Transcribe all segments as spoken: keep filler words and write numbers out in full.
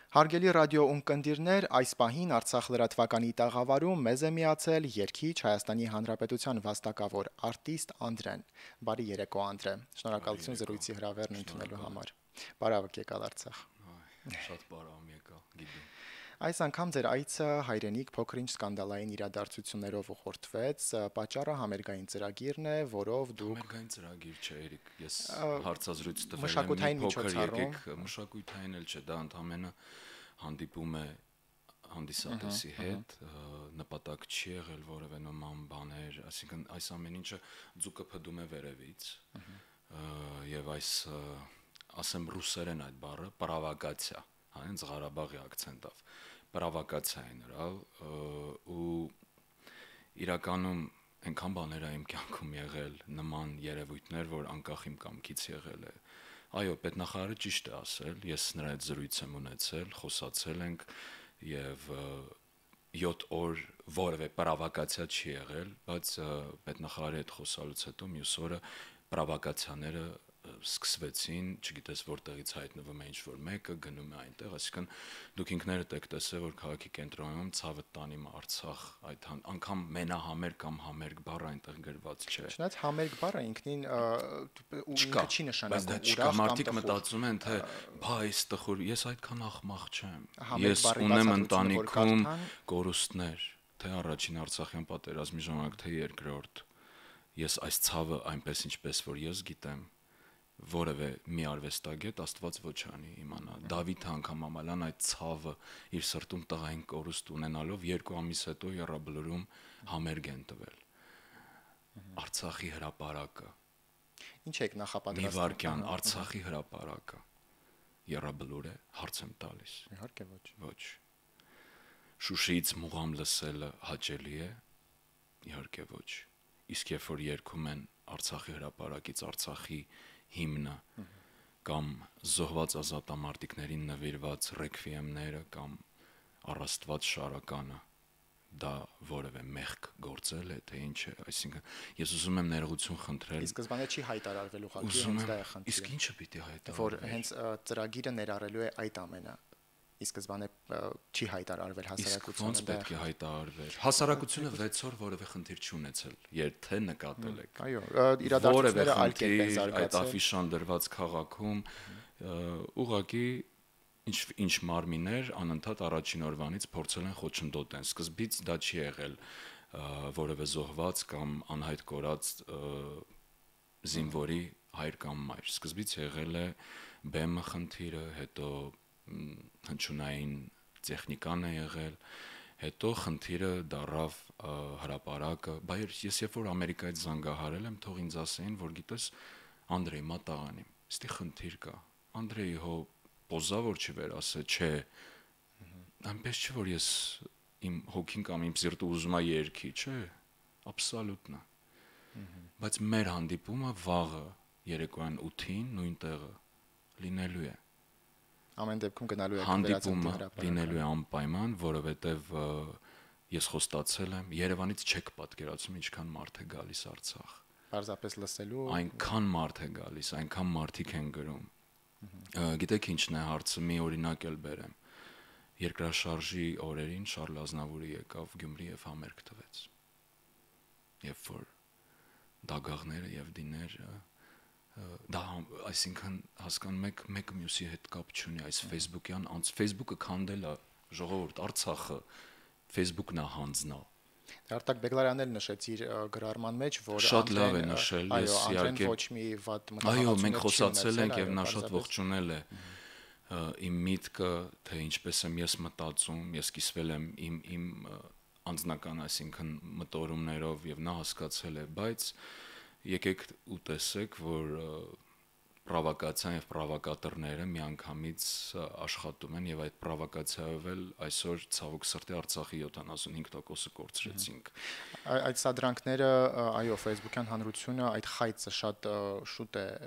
Հարգելի ռադիո ունկնդիրներ, այս պահին Արցախ լրատվականի տաղավարում մեզ է միացել երգիչ Հայաստանի Հանրապետության վաստակավոր արտիստ Անդրեն։ Բարի երեկո, Անդրե։ Բարի Շնորհակալություն երեկո, զրույցի հրավերն ընդունելու շնորհակալ եմ։ համար։ Բարավոք եկալ Արցախ։ Այ, շատ բարամ եկա, գիտեմ։ Այս անգամ ձեր այցը հայրենիք փոքր-ինչ սկանդալային իրադարձություններով ուղղորդվեց, պատճառը համերգային ծրագիրն է, որով դուք Համերգային ծրագիր չէ, Էրիկ, ես Ա, հարցազրույց տվել եմ մի մշակութային փոքր միջոցառում, եկեք, մշակութային էլ չէ, դա ընդամենը հանդիպում է հանդիսատեսի հետ, ը, նպատակ չի եղել որևէ նման բաներ, այսինքն այս ամեն ինչը ձուկը փդում է վերևից, ը, եւ այս ը, ասեմ ռուսերեն այդ բառը պրովոկացիա, հա, հենց Ղարաբաղի акցենտով, պրովոկացիա է նրա, ը, ու իրականում այնքան բաներ ա իմ կյանքում եղել, նման երևույթներ, որ անկախ իմ կամքից եղել է։ Այո, պետնախարարը ճիշտ է ասել, ես նրա հետ զրույց եմ ունեցել, խոսացել ենք եւ ը, յոթ օր որևէ պրովոկացիա չի եղել, բայց ը, պետնախարարի հետ խոսալուց հետո մյուս օրը պրովոկացիաները ը, սկսվեցին, չգիտես որտեղից հայտնվում է ինչ-որ մեկը, գնում է այնտեղ, այսինքն դուք ինքներդ եք տեսել, որ քաղաքի կենտրոնում ցավը տանի Արցախ, այդ հան- անգամ մենահամերգ կամ համերգ բառը այնտեղ գրված չէ։ չնայած համերգ բառը ինքնին ա, ու Չկա, ինքը չի բայց դա նշանակում չկա, ուրախ կամ մարդիկ տխուր։ մտածում են, թե բա այս տխուր, ես այդքան աղմաղ չեմ։ Համերգ Ես բառի ունեմ բացատրությունը, որ ընտանիքում կարդան, կորուստներ, թե առաջին Արցախյան պատերազմի ժամանակ, թե երկրորդ։ Ես այս ցավը այնպես ինչպես որ ես գիտեմ, որևէ մի արվեստագետ Աստված ոչ անի իմանա։ Դավիթ անգամ ամալան այդ ցավը իր սրտում տղային կորուստ ունենալով երկու ամիս հետո Եռաբլուրում համերգ են տվել։ Արցախի հրապարակը, ինչ եք մի նախապատրաստում։ վարքյան, Ահա, Արցախի հրապարակը Եռաբլուր է, հարց եմ տալիս։ իհարկե ոչ։ Ոչ։ Շուշիից մուղամ լսելը հաճելի է, իհարկե ոչ։ Իսկ երբ որ երգում են Արցախի հրապարակից Արցախի հիմնը կամ զոհված ազատամարտիկներին նվիրված ռեքվիեմները կամ առաստված շարականը, դա որևէ մեղք գործել է, թե ինչ է, այսինքն ես ուզում եմ ներողություն խնդրել, Ի սկզբանե չի հայտարարվել ուղղակի, ուզում հենց դա եմ, է իսկ խնդիրը, ինչը պիտի որ հայտարարվեր։ հենց ա, ծրագիրը ներառելու է այդ ամենը։ Ի սկզբանե ա, չի հայտարարվել Իսկ ո՞նց հասարակությանը, դա է պետք է խնդիրը։ հայտարարվեր։ Հասարակությունը վեց օր որևէ խնդիր չի ունեցել, երբ թե նկատել եք։ Այո, ա, Որևէ իրադարձությունները այլ կերպ են խնդիր այդ զարգացել։ աֆիշան դրված քաղաքում ը, ուղղակի ինչ ինչ մարմիներ անընդհատ առաջին օրվանից փորձել են խոչընդոտեն։ Սկզբից դա չի եղել ը, որևէ զոհված կամ անհայտ կորած ը, զինվորի հայր կամ մայր։ Սկզբից եղել է բեմը խնդիրը, հետո մ, հնչյունային տեխնիկան է եղել, հետո խնդիրը դարավ ը, հրապարակը, բայց ես երբ որ Ամերիկայից զանգահարել եմ, թող ինձ ասեին, որ գիտես, Անդրեյ, մատաղանիմ, ստի խնդիր կա։ Անդրեյ, հո պոզավոր չի վեր ասե, չէ, այնպես չի, որ ես իմ հոգին կամ իմ սիրտը ուզում է երգի, չէ, աբսոլյուտնա։ Բայց մեր հանդիպումը վաղը երեկոյան ութին նույն տեղը լինելու է։ Ամեն դեպքում գնալու եք Հանդիպումը հրապարակը։ լինելու է անպայման, որովհետև ը, ես խոստացել եմ, Երևանից չեք պատկերացում ինչքան մարդ է գալիս Արցախ։ Պարզապես լսելու։ Այնքան մարդ է գալիս, այնքան մարդիկ են գրում։ Ը, Գիտեք ինչն է հարցը, մի օրինակ էլ բերեմ։ Երկրաշարժի օրերին Շարլ Ազնավուրը եկավ Գյումրի եւ համերգ տվեց։ Երբ որ դագաղները եւ դիները ը, դա համ- այսինքն հասկանում եք մեկը մյուսի հետ կապ չունի, այս Facebook-յան անց Facebook-ը քանդել է ժողովուրդ Արցախը Facebook-ն է հանձնա։ Արտակ Բեգլարյանն էլ նշեց իր ա, գրառման մեջ, որ Շատ լավ է Անդրեն, ա, նշել, այո, ես Անդրեն իհարկե- ոչ մի վատ Այո, մենք մտահղացումներ չի խոսացել ենք ունեցել, եւ այո, նա շատ պարզապես- ողջունել է ը, իմ միտքը, թե ինչպես եմ ես մտածում, ես կիսվել եմ իմ իմ ը, անձնական, այսինքն մտորումներով եւ նա հասկացել է, բայց եկեք ու տեսեք, որ ը, պրովոկացիան եւ պրովոկատորները միանգամից ը, աշխատում են եւ այդ պրովոկացիայով էլ այսօր ցավոք սրտի Արցախի յոթանասունհինգ տոկոսը կորցրեցինք։ Ա- Այդ սադրանքները, ա, այո, Facebook-յան հանրությունը այդ խայծը շատ ա, շուտ է ա,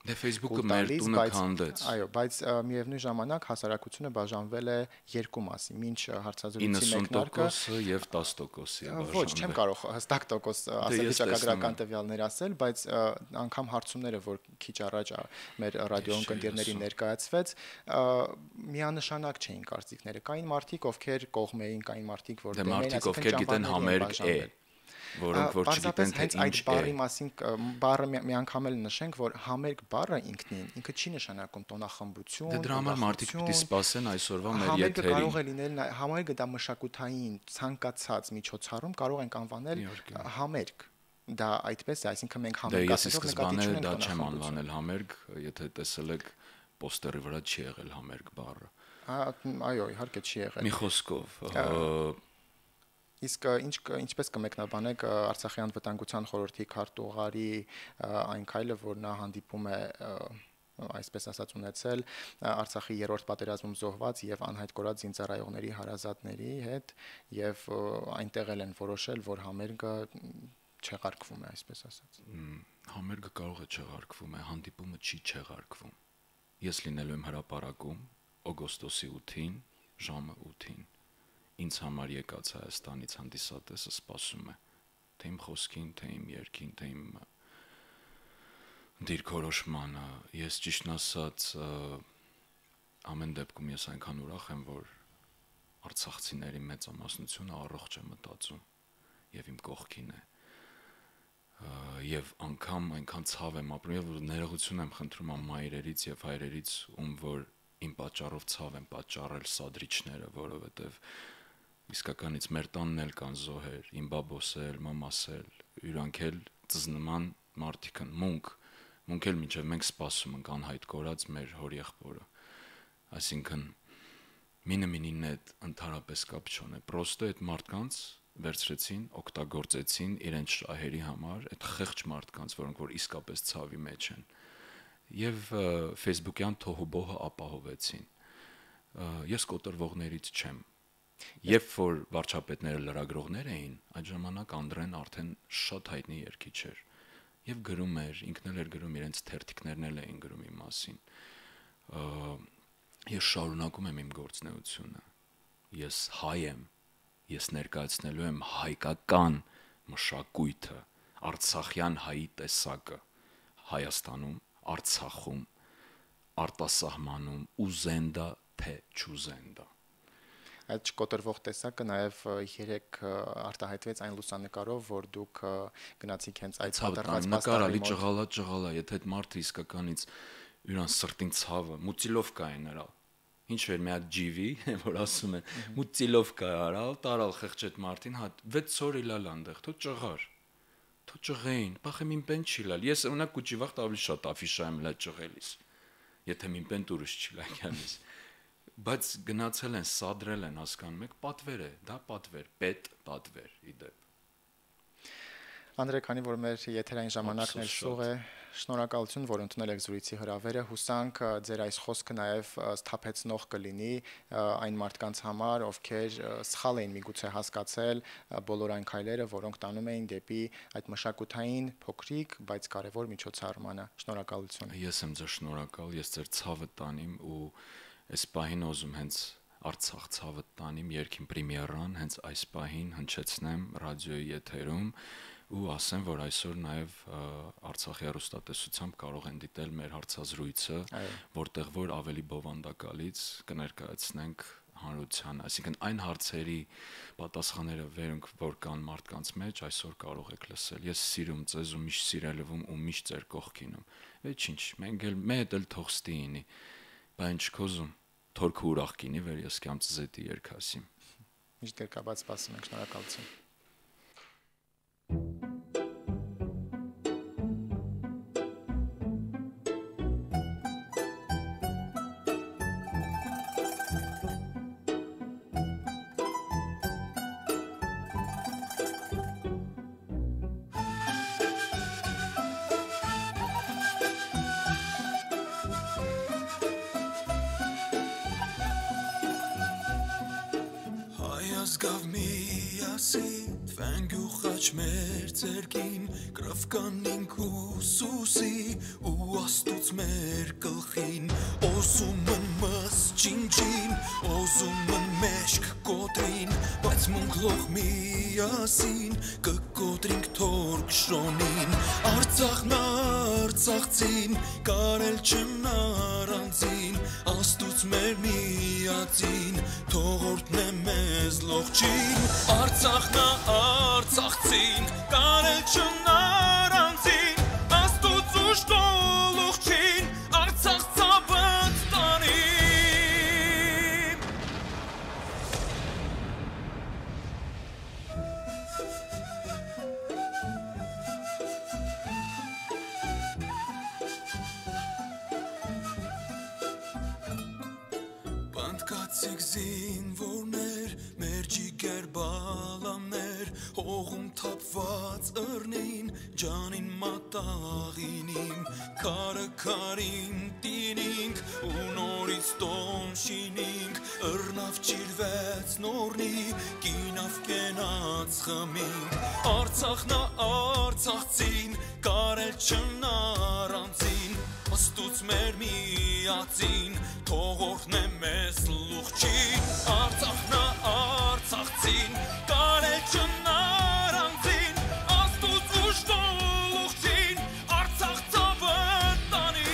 Դե Facebook-ը կուլ մեր տալիս, տունը բայց քանդեց։ այո, բայց ը, միևնույն ժամանակ հասարակությունը բաժանվել է երկու մասի։ Մինչ հարցազրույցի իննսուն մեկնարկը տոկոսը եւ տասը տոկոսի Ա, Ոչ, չեմ բաժանվել։ կարող հստակ տոկոս ա, Դե ասել ես տեսնում վիճակագրական եմ։ տվյալներ ասել, բայց ա, անգամ հարցումները, որ քիչ առաջ ա, մեր ռադիոյն չէի կընկերներին լսում։ ներկայացվեց, ա, միանշանակ չէին կարծիքները։ Կային մարդիկ, ովքեր կողմ էին, կային մարդիկ, որ Դե դեմ էին, մարդիկ, այսինքն ովքեր գիտեն ճամբարների էին համերգ է, բաժանվել։ որոնք որ Պարզապես չգիտեն թե հենց այդ ինչ է։ բառի մասին կ- բառը մի մի անգամ էլ նշենք, որ համերգ բառը ինքնին ինքը չի նշանակում Դե տոնախմբություն, դրա համար մարդիկ պիտի ուրախություն, սպասեն այսօրվա մեր Համերգը եթերին։ կարող է լինել նա- համերգը դա մշակութային ցանկացած միջոցառում կարող ենք անվանել Իհարկե։ ա, համերգ։ Դա այդպես է, այսինքն մենք Դե ես ի համերգացնելով նկատի սկզբանե չունենք դա չեմ տոնախմբություն։ անվանել համերգ, եթե տեսել եք պոստերի վրա չի եղել համերգ բառը։ Ա, Այո, իհարկե չի եղել։ Մի խոսքով, ը, Իսկ ա, ինչ կ- ինչպես կմեկնաբանեք ա, Արցախի անվտանգության խորհրդի քարտուղարի ա, այն քայլը, որ նա հանդիպում է ա, այսպես ասած ունեցել ա, Արցախի երրորդ պատերազմում զոհված եւ անհայտ կորած զինծառայողների հարազատների հետ եւ ա, այնտեղ էլ են որոշել, որ համերգը չեղարկվում է, այսպես ասած։ մ, համերգը կարող է չեղարկվում է, հանդիպումը չի չեղարկվում։ Ես լինելու եմ հրապարակում օգոստոսի ութին, ժամը ութին։ Ինձ համար եկած Հայաստանից հանդիսատեսը սպասում է, թե իմ խոսքին, թե իմ երգին, թե իմ դիրքորոշմանը։ Ես ճիշտն ասած ը, ամեն դեպքում ես այնքան ուրախ եմ, որ արցախցիների մեծամասնությունը առողջ է մտածում եւ իմ կողքին է։ Ա, Եվ անգամ այնքան ցավ եմ ապրում եւ ներողություն եմ խնդրում ամ մայրերից եւ հայրերից, ում որ իմ պատճառով ցավ են պատճառել սադրիչները, որովհետեւ իսկականից մեր տանն էլ կան զոհեր, իմ բաբոսել, մամասել, իրանք էլ ծզնման մարդիկ են, մունք, մունք էլ մինչև մենք սպասում ենք անհայտ կորած մեր հորեղբորը։ Այսինքն մինը մինին հետ ընդհանրապես կապ չունի, պրոստը այդ մարդկանց վերցրեցին, օգտագործեցին իրենց շահերի համար, այդ խեղճ մարդկանց, որոնք որ իսկապես ցավի մեջ են, եւ ը, Facebook-յան թոհուբոհը ապահովեցին։ Ը, Ես կոտրվողներից չեմ։ Երբ որ վարչապետները լրագրողներ էին, այդ ժամանակ Անդրեն արդեն շատ հայտնի երգիչ էր եւ գրում էր, ինքն էլ էր գրում, իրենց թերթիկներն էլ էին գրում իմ մասին։ Ա, Ես շարունակում եմ իմ գործունեությունը։ Ես հայ եմ, ես ներկայացնելու եմ հայկական մշակույթը, արցախյան հայի տեսակը Հայաստանում, Արցախում, արտասահմանում, ուզենդա թե չուզենդա։ Այդ չկոտրվող տեսակը նաև երեք արտահայտվեց այն լուսանկարով, որ դուք ա, գնացիք հենց այդ պատրված նկարալի ճղալա ճղալա, եթե այդ մարդը իսկականից յուրան սրտին ցավը, մուտիլովկա է նրա։ Ինչ էր մի հատ ջիվի, որ ասում են, մուտիլովկա արալ, տարալ խեղճ այդ մարդին, հա վեց օր իլալ այնտեղ, թո ճղար։ Թո ճղեին, բախեմ ին պեն չի լալ։ Ես ունակ կուճի վաղտ ավելի շատ աֆիշա եմ լա ճղելիս։ Եթե մին պեն տուրս չի լակյանից։ Բայց գնացել են, սադրել են, հասկանում եք, պատվեր է, դա պատվեր, պետ պատվեր իդեպ։ Անդրե, քանի որ մեր եթերային ժամանակն էլ Ափսոս սուղ է, շնորհակալություն, որ ընդունել եք զրույցի հրավերը։ Հուսանք ա, ձեր այս խոսքը նաև ա, սթափեցնող կլինի ա, այն մարդկանց համար, ովքեր ա, սխալ էին միգուցե հասկացել ա, բոլոր այն քայլերը, որոնք տանում էին դեպի այդ մշակութային փոքրիկ, բայց կարևոր միջոցառմանը։ Շնորհակալություն։ Ես եմ ձեր շնորհակալ, ես ձեր ցավը տանիմ ու այս պահին ուզում հենց Արցախ ցավը տանիմ երկին պրեմիերան, հենց այս պահին հնչեցնեմ ռադիոյի եթերում ու ասեմ, որ այսօր նաև ա, Արցախի հեռուստատեսությամբ կարող են դիտել մեր հարցազրույցը, Այո։ որտեղ որ ավելի բովանդակալից կներկայացնենք հանրությանը, այսինքն այն հարցերի պատասխանները, վերոնք որ կան մարդկանց մեջ, այսօր կարող եք լսել։ Ես սիրում ձեզ ու միշտ սիրելվում ու միշտ ձեր կողքին եմ։ Ոչինչ, մենք էլ մեդ էլ թող ստինի, բայց քոզում թորքը ուրախ կինի, վեր ես կամ ծզետի երկասիմ։ Միշտ երկաբաց սպասում ենք, շնորհակալություն։ Անցկավ միասին Վենգյուղ խաչ մեր ձերքին Կրավկանինք ուսուսի ու աստուց մեր գլխին Օզում են մս ջինջին Օզում են մեշք կոտրին Բայց մունքլող միասին Կկոտրինք թորք շոնին Արցախն արցախցին Կարել չն առանցին Աստուց մեր միածին Թողորդն է մեզ լողջին Արցախն արցախցին Կարել չն առանցին Աստուց ուշ լողջին Արցախ ծաբըտ տանին Բանդկացիկ զինվորներ, մեր ջիգեր բալամներ, հողում թափված ըրնին, ջանին մատաղինիմ, քարը քարին տինինք, ու նորից տոն շինինք, ըրնավ ճիրվեց նորնի, կինավ կենաց խմինք, Արցախն արցախցին, կարել չն առանցին, աստուց մեր միածին, թողորդն է մեզ լուղջին, Արցախն արցախցին, կարել չն առանցին, աստուց ուշ լուղջին, Արցախ ծաբըտ տանին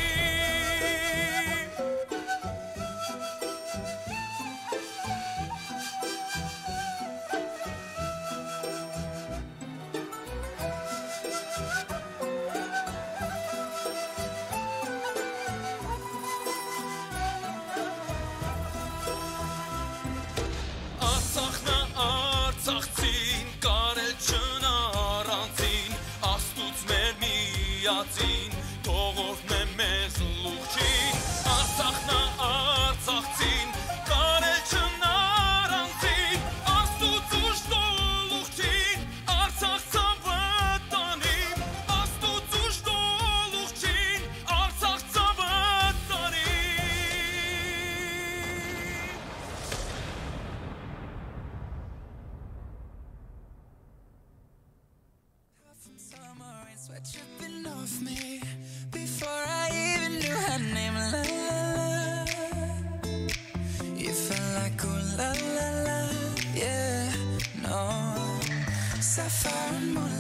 Արցախն արցախցին, կարել չն առանցին, աստուց մեր միածին, թողորդն է մեզ լուղջին, Արցախն արցախցին, կարել չն առանցին, աստուց ուշ լուղջին, Արցախ ծաբըտ տանին, աստուց ուշ լուղջին, Արցախ ծաբըտ տանին From summer rain, sweat dripping off me before I even knew her name. La la la, you felt like ooh la la la, yeah, no. Sapphire and moonlight.